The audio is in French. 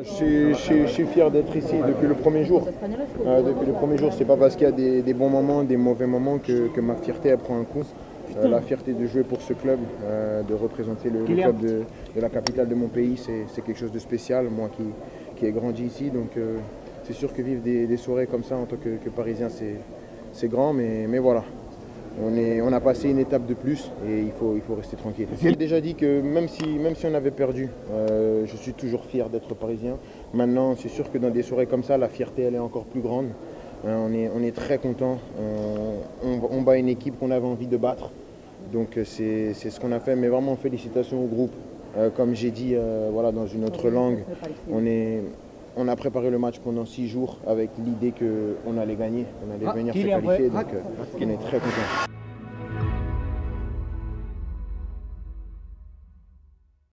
Je suis fier d'être ici depuis le premier jour. Depuis le premier jour, c'est pas parce qu'il y a des bons moments, des mauvais moments que ma fierté elle prend un coup. La fierté de jouer pour ce club, de représenter le club de la capitale de mon pays, c'est quelque chose de spécial. Moi qui ai grandi ici, donc c'est sûr que vivre des soirées comme ça en tant que Parisien, c'est grand, mais voilà. On a passé une étape de plus et il faut rester tranquille. J'ai déjà dit que même si on avait perdu, je suis toujours fier d'être parisien. Maintenant, c'est sûr que dans des soirées comme ça, la fierté elle est encore plus grande. On est très content. On bat une équipe qu'on avait envie de battre. Donc c'est ce qu'on a fait. Mais vraiment, félicitations au groupe. Comme j'ai dit voilà, dans une autre langue, on a préparé le match pendant 6 jours avec l'idée qu'on allait gagner, on allait venir se qualifier, donc on est très contents.